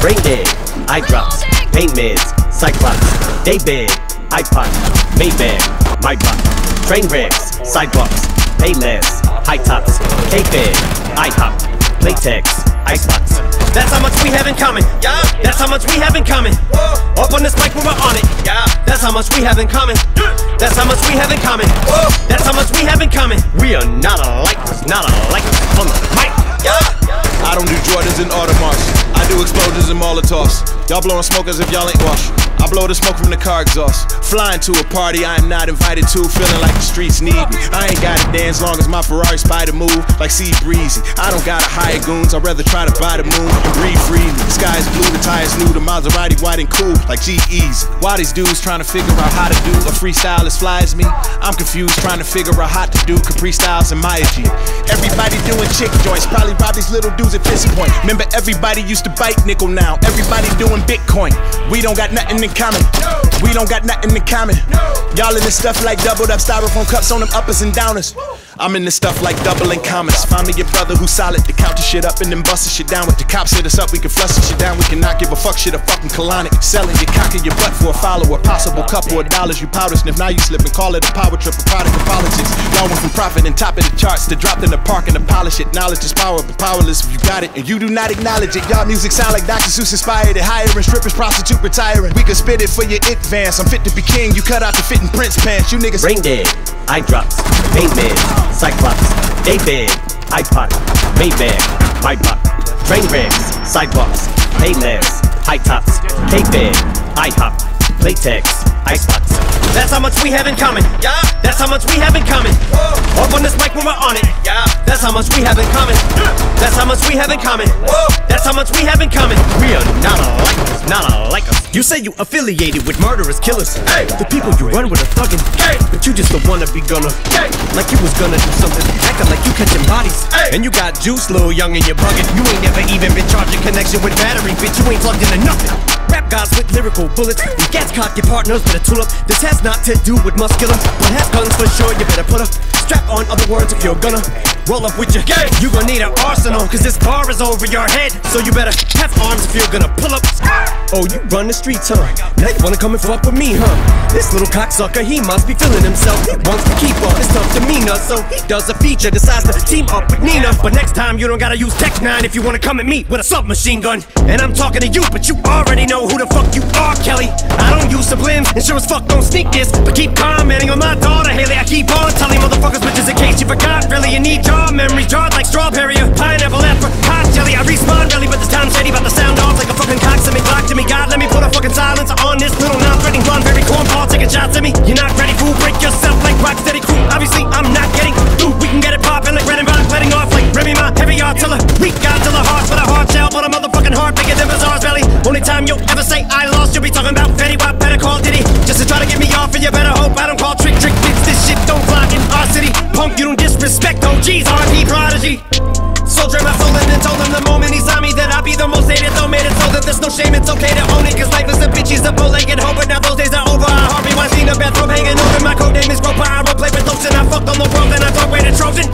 Brain dead, eye drops, pain meds, cyclops, day bed, iPod, Maybach, my buck, train wrecks, sidewalks, payless, high tops, K-bed, IHOP, latex, icebox. That's how much we have in common. Yeah. That's how much we have in common. Whoa. Up on this mic when we're on it. Yeah. That's how much we have in common. That's how much we have in common. Whoa. That's how much we have in common. We are not alike, not alike on the mic. Yeah. I don't do Jordans and Audemars. I do explosions and Molotovs. Y'all blowing smoke as if y'all ain't washed. I blow the smoke from the car exhaust. Flying to a party I am not invited to, feeling like the streets need me. I ain't gotta dance long as my Ferrari spider move like Sea Breezy. I don't gotta hire goons, I'd rather try to buy the moon and breathe freely. The sky is blue, the tires new, the Maserati white and cool like G-Eazy. Why these dudes trying to figure out how to do a freestyle as fly as me? I'm confused trying to figure out how to do Capri Styles and Maya G. Everybody doing chick joints, probably rob these little dudes at this point. Remember everybody used to bite nickel, now everybody doing Bitcoin. We don't got nothing in common. We don't got nothing in common. Y'all in this stuff like doubled up styrofoam cups on them uppers and downers. I'm in this stuff like doubling commas. Find me your brother who's solid to count the shit up and then bust the shit down. With the cops hit us up, we can flush the shit down. We cannot give a fuck shit a fucking colonic. Selling your cock in your butt for a follower. Possible couple of dollars you powder sniff. Now you slip and call it a power trip, a product of politics. Y'all went from profit and top of the charts to dropped in the park and to polish it. Knowledge is power, but powerless if you got it and you do not acknowledge it. Y'all music sound like Dr. Seuss inspired it. Hiring strippers, prostitute retiring. We can spit it for your advance. I'm fit to be king, you cut out the fitting Prince pants. You niggas brain dead, eye drops, pain meds, cyclops, day bed, iPod, Maybach, my buck, train wrecks, sidewalks, payless, high tops, K-bed, IHOP, latex, icebox. That's how much we have in common. Yeah. That's how much we have in common. Whoa. Up on this mic when we're on it. Yeah. That's how much we have in common. That's how much we have in common. Whoa. That's how much we have in common. We are not alike, not alike us. You say you affiliated with murderous killers. Hey. The people you run with are thuggin'. Hey. But you just don't wanna be gonna. Hey. Like you was gonna do something. Acting like you catching bodies. Hey. And you got juice, little young, and you're bugging. You ain't never even been charging connection with battery, bitch. You ain't plugged into nothing. Rap guys with lyrical bullets. These gats cock your partners, better tool up. This has not to do with muscular, but has guns for sure. You better put a strap on, other words, if you're gonna roll up with your gang. You gonna need an arsenal, cause this bar is over your head. So you better have arms if you're gonna pull up. Oh, you run the streets, huh? Now you wanna come and fuck with me, huh? This little cocksucker, he must be feeling himself. He wants to keep up his tough demeanor, so he does a feature, decides to team up with Nina. But next time you don't gotta use Tech 9 if you wanna come at me with a submachine gun. And I'm talking to you, but you already know who the fuck you are, Kelly. I don't use sublims, and sure as fuck don't sneak this. But keep commenting on my daughter, Haley. I keep on telling motherfuckers, bitches, in case you forgot, really. You need jaw memory, jarred like strawberry or pineapple apricot jelly. I respawn really, but this time shady, about to sound off like a fucking cock to me. Block to me, God, let me put a fucking silencer on this little non-threatening blonde, very cornball taking shots at me. You're not ready, fool, break yourself like Rocksteady crew. Obviously, I'm not getting through. We can get it poppin' like Red and Rock, letting off like Remy Ma, heavy artiller. Weak Godzilla, hearts with a hard shell, but a motherfucking heart bigger than Bazaar's belly. Only time you'll ever say I lost, you'll be talking about Fetty Wap, better call Diddy. Just to try to get me off, and you better hope I don't call trick bitch. This shit don't fly in our city. Punk, you don't disrespect OGs, R.I.P. Prodigy. Soldier my soul and then told him the moment he saw me that I'd be the most hated. Though made it so that there's no shame, it's okay to own it. Cause life is a bitch, he's a bow-legged hoe. But now those days are over, I Harvey Weinstein, a bathrobe hanging over. My code name is Groper, I roleplay with lotion. I fucked on the world and I talk way to Trojan.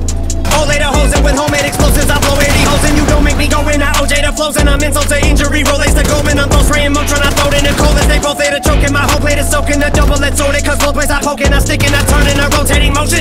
All later hoes and with homemade explosives I blow 80 holes and you don't make me go in. I OJ the flows and I'm insult to injury. Rolex the Goldman, I'm throw spraying Motron. I throw it in the cold as they both later choking. My whole plate is soaking, the double-edged sword. Cause both ways I poke and I stick and I turn in a rotating motion.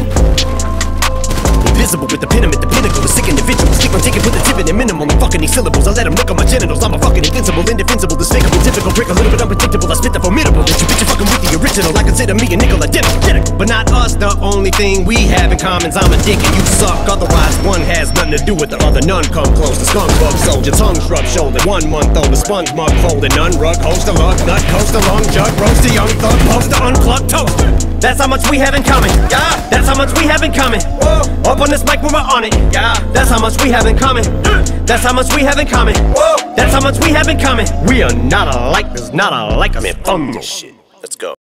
Invisible with the pyramid, the pinnacle, the sick individual. Stick on ticket with the tip and minimal. I'm fucking these syllables. I let them look on my genitals. I'm a fucking invincible, indefensible, despicable, typical prick, a little bit unpredictable. I spit the formidable. That you bitch are fucking with the original. I consider me a nickel identical. But not us, the only thing we have in common is I'm a dick and you suck. Otherwise, one has nothing to do with the other. None come close. The skunk bug soldier, tongue shrub shoulder. 1 month old, the sponge mug folded. None rug, host a lug, nut, coast a long jug. Roast a young thug, post a unplugged toast. That's how much we have in common. Yeah. That's how much we have in common. Whoa. Up on this mic when we're on it. Yeah. That's how much we have in common. That's how much we have in common. Whoa. That's how much we have in common. We are not alike, there's not alike. I'm in fun shit. Let's go.